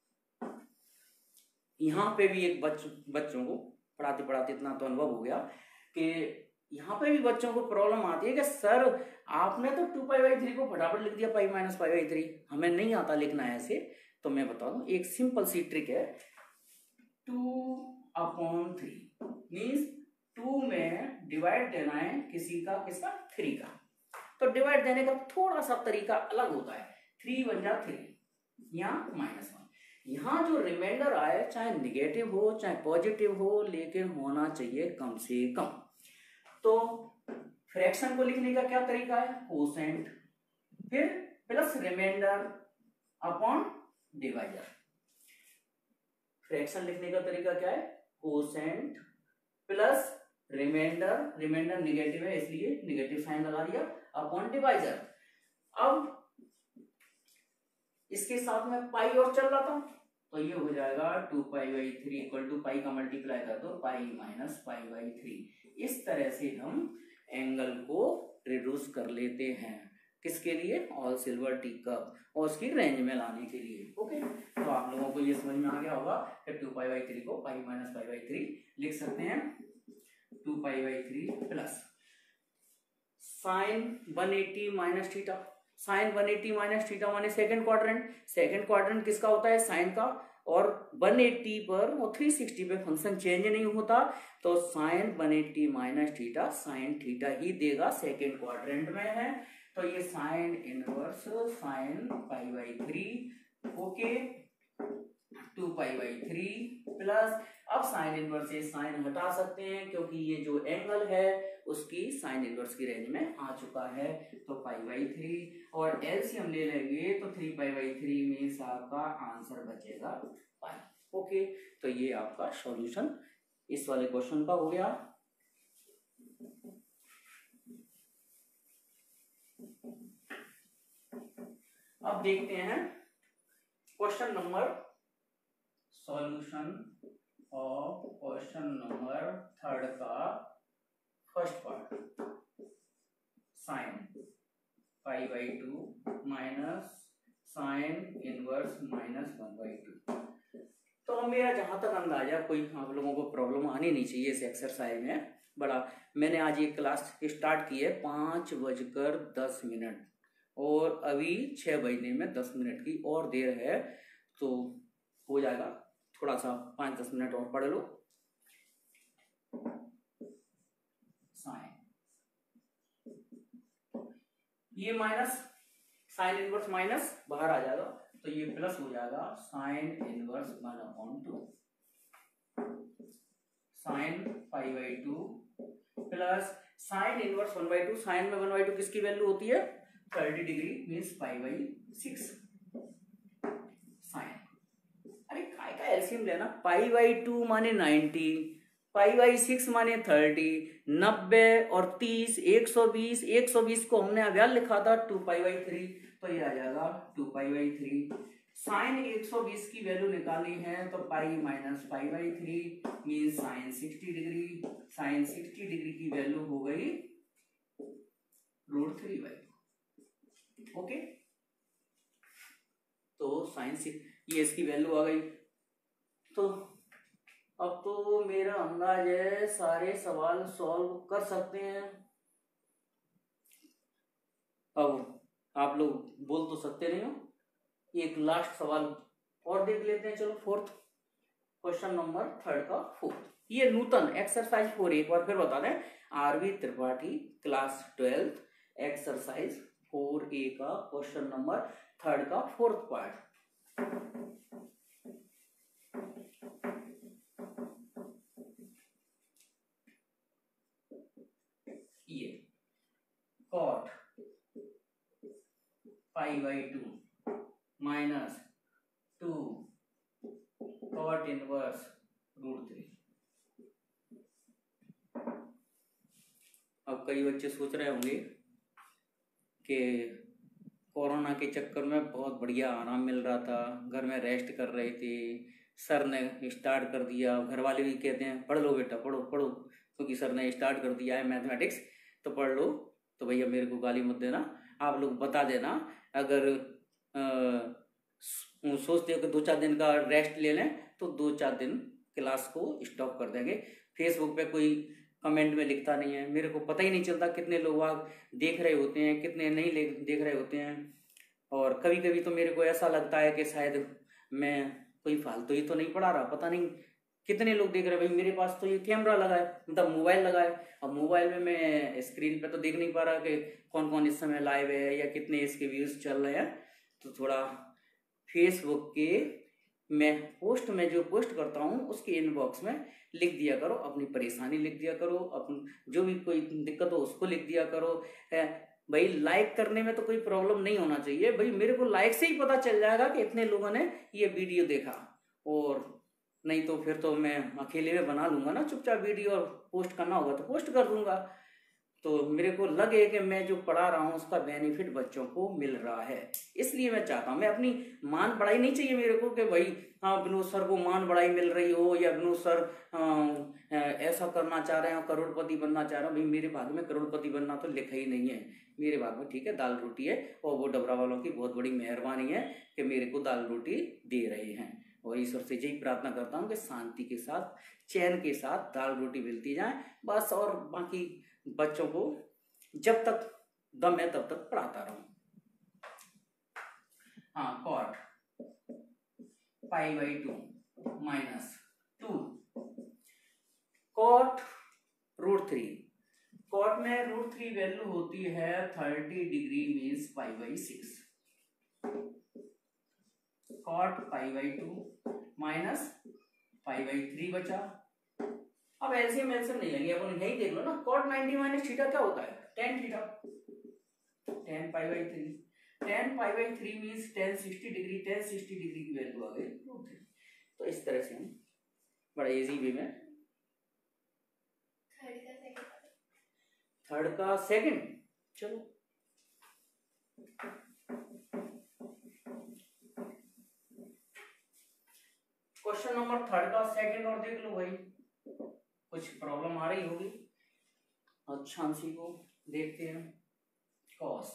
यहां पे भी एक बच्चों को पढ़ाते पढ़ाते इतना तो अनुभव हो गया कि यहाँ पे भी बच्चों को प्रॉब्लम आती है कि सर आपने तो 2π/3 को फटाफट लिख दिया π - π/3, हमें नहीं आता लिखना ऐसे। तो मैं बता दूं, एक सिंपल सी ट्रिक है, 2/3 मीन्स 2 में डिवाइड देना है किसका 3 का, तो डिवाइड देने का थोड़ा सा तरीका अलग होता है, 3 बन जा 3, यहाँ -1। यहाँ जो रिमाइंडर आए चाहे निगेटिव हो चाहे पॉजिटिव हो, लेकिन होना चाहिए कम से कम। तो फ्रैक्शन को लिखने का क्या तरीका है, कोसेंट फिर plus remainder upon divisor. Fraction लिखने का तरीका क्या है, कोसेंट प्लस रिमाइंडर निगेटिव है इसलिए निगेटिव साइन लगा दिया, अपॉन डिवाइजर। अब इसके साथ में पाई और चल रहा था तो ये हो जाएगा 2π/3 इक्वल टू पाई का मल्टीप्लाई कर दो π - π/3। इस तरह से हम एंगल को रिड्यूस कर लेते हैं, किसके लिए, ऑल सिल्वर टी कप, और उसकी रेंज में लाने के लिए। ओके, तो आप लोगों को ये समझ में आ गया होगा कि 2π/3 को π - π/3 लिख सकते हैं 2π/3 plus sine 180 minus theta. Sine 180 minus theta माने सेकंड क्वाड्रेंट किसका होता है, साइन का, और 180 पर और 360 पे फंक्शन चेंज नहीं होता, तो sine 180 minus theta sine theta ही देगा, सेकंड क्वाड्रेंट में है। तो ये sine inverse sine π/3 okay 2π/3 plus, अब साइन इनवर्स से साइन हटा सकते हैं क्योंकि ये जो एंगल है उसकी साइन इनवर्स की रेंज में आ चुका है, तो π/3 और एलसीएम ले लेंगे तो 3π/3 में आपका आंसर बचेगा पाई। ओके, तो ये आपका सॉल्यूशन इस वाले क्वेश्चन का हो गया। अब देखते हैं question number, solution of question number 3 का first part, sine π/2 minus sine inverse -1/2। तो मेरा जहां तक अंदाजा कोई आप लोगों को प्रॉब्लम आनी नहीं चाहिए इस एक्सरसाइज में। बड़ा मैंने आज ये क्लास स्टार्ट की है 5:10 और अभी 6 बजने में 10 मिनट की और देर है, तो हो जाएगा। थोड़ा सा 5-10 मिनट और पढ़ लो। साइन, ये माइनस साइन इनवर्स माइनस बाहर आ जाएगा, तो ये प्लस हो जाएगा sine inverse 1/2 sine π/2 plus sine inverse 1/2। Sine में 1/2 किसकी वैल्यू होती है? 30 डिग्री मीन्स π/6 साइन। अरे काय का एलसीएम लेना, π/2 माने 90, π/6 माने 30, 90 और 30 120, 120 को हमने अव्याल लिखा था 2π/3, तो ये आ जाएगा 2π/3। साइन 120 की वैल्यू निकालनी है तो pi minus π/3 mean sine 60 degree. Sine 60 degree की वैल्यू हो गई √3/2। ओके, तो साइन ये इसकी वैल्यू आ गई। तो अब तो मेरा अंदाज है सारे सवाल सॉल्व कर सकते हैं। अब आप लोग बोल तो सकते नहीं हो, एक लास्ट सवाल और देख लेते हैं। चलो फोर्थ, क्वेश्चन नंबर 3 का फोर्थ, ये नूतन एक्सरसाइज 4 एक बार फिर बता दें, RV Tripathi class 12 exercise 4A का क्वेश्चन नंबर 3 का फोर्थ पार्ट। ये cot π/2 माइनस 2 cot इनवर्स √3। अब कई बच्चे सोच रहे होंगे कि कोरोना के चक्कर में बहुत बढ़िया आराम मिल रहा था, घर में रेस्ट कर रहे थे, सर ने स्टार्ट कर दिया, घर वाले भी कहते हैं पढ़ लो बेटा पढ़ो पढ़ो, क्योंकि सर ने स्टार्ट कर दिया है मैथमेटिक्स तो पढ़ लो। तो भैया मेरे को गाली मत देना, आप लोग बता देना अगर सोचते हो कि 2-4 दिन का रेस्ट ले लें तो 2-4 दिन क्लास को स्टॉप कर देंगे। फेसबुक पे कोई कमेंट में लिखता नहीं है, मेरे को पता ही नहीं चलता कितने लोग आप देख रहे होते हैं कितने नहीं देख रहे होते हैं। और कभी कभी तो मेरे को ऐसा लगता है कि शायद मैं कोई फालतू ही तो नहीं पढ़ा रहा, पता नहीं कितने लोग देख रहे हैं। भाई मेरे पास तो ये कैमरा लगा है, मतलब मोबाइल लगा है, अब मोबाइल में मैं स्क्रीन पे तो देख नहीं पा रहा कि कौन कौन इस समय लाइव है या कितने इसके व्यूज चल रहे हैं। तो थोड़ा फेसबुक के मैं पोस्ट में जो पोस्ट करता हूँ उसके इनबॉक्स में लिख दिया करो, अपनी परेशानी लिख दिया करो, अपन जो भी कोई दिक्कत हो उसको लिख दिया करो। भाई लाइक करने में तो कोई प्रॉब्लम नहीं होना चाहिए, भाई मेरे को लाइक से ही पता चल जाएगा कि इतने लोगों ने ये वीडियो देखा, और नहीं तो फिर तो मैं अकेले में बना लूंगा ना चुपचाप वीडियो, और पोस्ट करना होगा तो पोस्ट कर दूंगा। तो मेरे को लगे कि मैं जो पढ़ा रहा हूँ उसका बेनिफिट बच्चों को मिल रहा है, इसलिए मैं चाहता हूँ। मैं अपनी मान बढ़ाई नहीं चाहिए मेरे को कि भाई हाँ विनोद सर को मान बढ़ाई मिल रही हो या विनोद सर ऐसा करना चाह रहे हो, करोड़पति बनना चाह रहे हो। भाई मेरे भाग में करोड़पति बनना तो लिखा ही नहीं है, मेरे भाग में ठीक है दाल रोटी है, और वो डबरा वालों की बहुत बड़ी मेहरबानी है कि मेरे को दाल रोटी दे रहे हैं। और ईश्वर से यही प्रार्थना करता हूँ कि शांति के साथ चैन के साथ दाल रोटी मिलती जाए बस, और बाकी बच्चों को जब तक दम है तब तक पढ़ाता रहूं। हाँ, cot π/2 माइनस 2 cot √3। cot में √3 वैल्यू होती है 30 degree means π/6। cot π/2 minus pi by 3 बचा। अब एलसीएम नहीं लेंगे अपन, यही देख लो ना, cot 90 माइनस थीटा क्या होता है, tan theta, tan pi by 3, tan pi by 3 means tan 60 degree, tan 60 degree की वैल्यू आ गई √3। तो इस तरह से हम बड़ा इजी वे में थर्ड का सेकंड, चलो क्वेश्चन नंबर थर्ड का सेकंड और देख लो भाई, कुछ प्रॉब्लम आ रही होगी। अच्छा अंशी को देखते हैं। कॉस,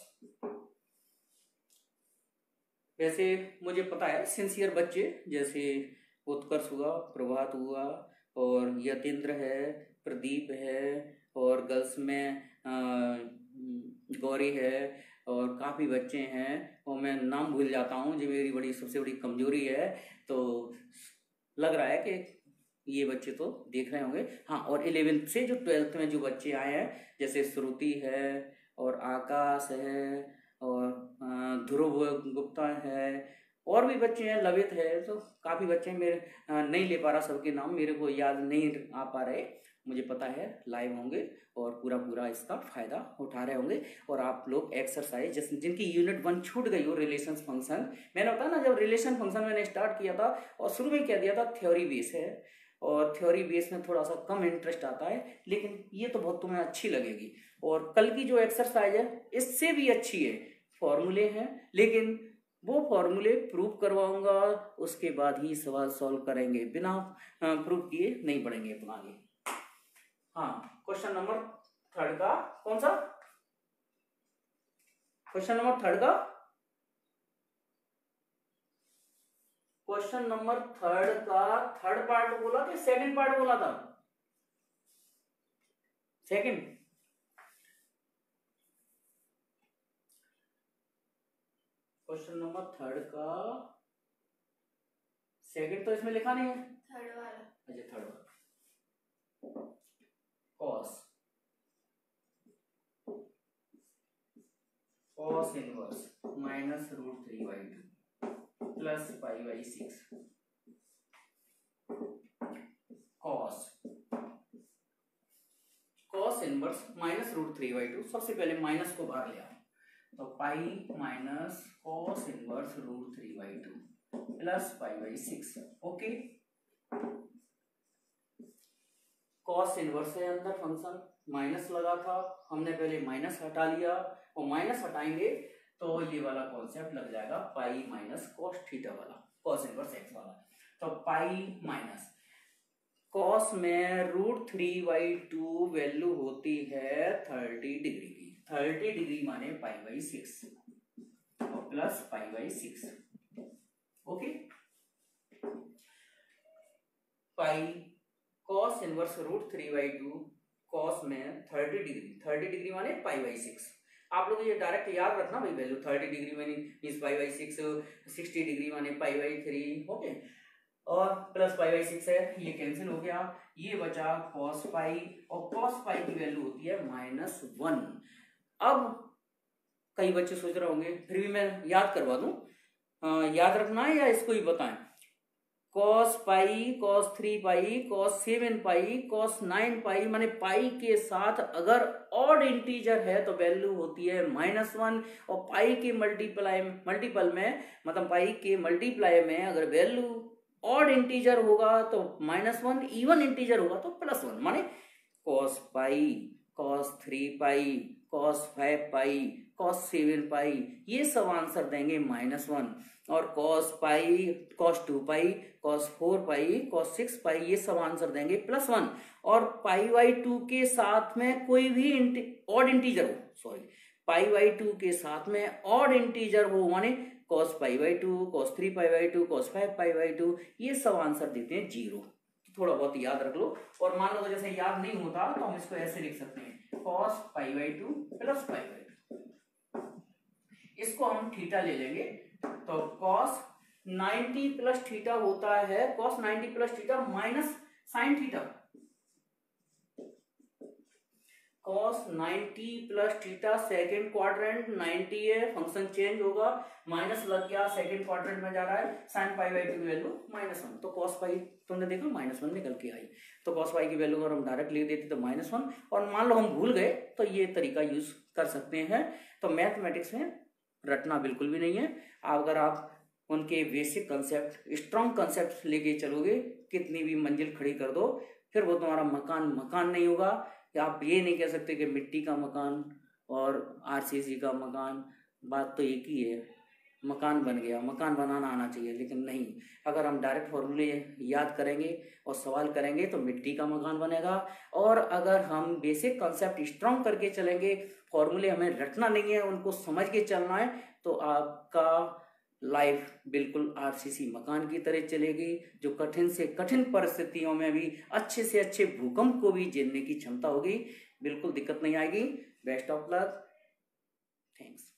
वैसे मुझे पता है सिंसियर बच्चे जैसे उत्कर्ष हुआ, प्रभात हुआ, और यतेंद्र है, प्रदीप है, और गर्ल्स में गौरी है, और काफ़ी बच्चे हैं, और मैं नाम भूल जाता हूँ जो मेरी बड़ी सबसे बड़ी कमजोरी है। तो लग रहा है कि ये बच्चे तो देख रहे होंगे। हाँ, और 11th से जो 12th में जो बच्चे आए हैं, जैसे श्रुति है, और आकाश है, और ध्रुव गुप्ता है, और भी बच्चे हैं, लवित है, तो काफ़ी बच्चे हैं। मेरे नहीं ले पा रहा सबके नाम, मेरे को याद नहीं आ पा रहे। मुझे पता है लाइव होंगे और पूरा इसका फायदा उठा रहे होंगे। और आप लोग एक्सरसाइज जिनकी यूनिट 1 छूट गई हो, रिलेशन फंक्शन, मैंने बताया ना जब रिलेशन फंक्शन मैंने स्टार्ट किया था और शुरू में क्या दिया था, थ्योरी बेस है, और थ्योरी बेस में थोड़ा सा कम इंटरेस्ट आता है, लेकिन ये तो बहुत तुम्हें अच्छी लगेगी। और कल की जो एक्सरसाइज है इससे भी अच्छी है, फॉर्मूले हैं, लेकिन वो फॉर्मूले प्रूव करवाऊंगा, उसके बाद ही सवाल सॉल्व करेंगे, बिना प्रूव किए नहीं बढ़ेंगे अपना आगे। हाँ, क्वेश्चन नंबर थर्ड का कौन सा, क्वेश्चन नंबर थर्ड का, क्वेश्चन नंबर थर्ड का थर्ड पार्ट बोला कि सेकंड पार्ट बोला था, सेकंड। क्वेश्चन नंबर थर्ड का सेकंड तो इसमें लिखा नहीं है, थर्ड वाला, अच्छा थर्ड वाला। Cos inverse minus √3/2 plus π/6 cos inverse minus √3/2। सबसे पहले माइनस को बाहर ले आओ, तो pi minus cos inverse √3/2 plus π/6। Okay, cos inverse है अंदर फंक्शन, माइनस लगा था, हमने पहले माइनस हटा लिया, और माइनस हटाएंगे तो ये वाला कॉन्सेप्ट लग जाएगा पाई माइनस कॉस थीटा वाला, कॉस इनवर्स एक्स वाला। तो पाई माइनस कॉस में √3/2 वैल्यू होती है 30 डिग्री की, 30 डिग्री माने π/6 और plus π/6। Okay, pi cos inverse √3/2 cos में 30 डिग्री माने π/6। आप लोग ये डायरेक्ट याद रखना भाई, वैल्यू 30 डिग्री माने मींस π/6, 60 डिग्री माने π/3। ओके, और प्लस π/6 है, ये कैंसिल हो गया, ये बचा cos पाई, और cos पाई की वैल्यू होती है -1। अब कई बच्चे सोच रहे होंगे, फिर भी मैं याद करवा दूं, याद रखना है या इसको ही बताएं। cos पाई, cos 3 पाई, cos 7 पाई, cos 9 पाई, माने पाई के साथ अगर ऑड इंटीजर है तो वैल्यू होती है -1, और पाई के मल्टीपल में मतलब पाई के मल्टीप्लाई में अगर वैल्यू ऑड इंटीजर होगा तो -1, इवन इंटीजर होगा तो +1, माने cos पाई, cos 3 पाई, cos 5 पाई, cos 7 पाई, ये सब आंसर देंगे -1, और cos पाई, cos 2 पाई, cos 4 पाई, cos 6 पाई, ये सब आंसर देंगे +1। और π/2 के साथ में कोई भी ऑड इंटीजर हो, सॉरी π/2 के साथ में ऑड इंटीजर हो, माने cos π/2, cos 3 π/2, cos 5 π/2, ये सब आंसर देते हैं 0। थोड़ा बहुत याद रख लो, और मान लो तो जैसे याद नहीं होता तो हम इसको ऐसे लिख सकते हैं, cos π/2 प्लस π/2, इसको हम थीटा ले लेंगे, तो cos 90 प्लस थीटा होता है, cos 90 plus theta minus sine theta, cos 90 plus theta second quadrant 90 है, फंक्शन चेंज होगा, माइनस लग गया, सेकेंड क्वाड्रेंट में जा रहा है, साइन पाई बाई 2 की वैल्यू -1, तो cos पाई तुमने देखा -1 निकल के आई, तो cos पाई की वैल्यू अगर हम डायरेक्ट लिख देते तो -1, और मान लो हम भूल गए तो ये तरीका यूज कर सकते हैं। तो मैथमेटिक्स में रटना बिल्कुल भी नहीं है, अगर आप उनके बेसिक कंसेप्ट, स्ट्रॉन्ग कंसेप्ट लेके चलोगे, कितनी भी मंजिल खड़ी कर दो, फिर वो तुम्हारा मकान नहीं होगा। या आप ये नहीं कह सकते कि मिट्टी का मकान और आरसीसी का मकान, बात तो एक ही है, मकान बन गया, मकान बनाना आना चाहिए, लेकिन नहीं, अगर हम डायरेक्ट फॉर्मूले याद करेंगे और सवाल करेंगे तो मिट्टी का मकान बनेगा। और अगर हम बेसिक कंसेप्ट स्ट्रॉन्ग करके चलेंगे, फॉर्मूले हमें रटना नहीं है, उनको समझ के चलना है, तो आपका लाइफ बिल्कुल आरसीसी मकान की तरह चलेगी, जो कठिन से कठिन परिस्थितियों में भी अच्छे से अच्छे भूकंप को भी झेलने की क्षमता होगी, बिल्कुल दिक्कत नहीं आएगी। Best of luck, thanks.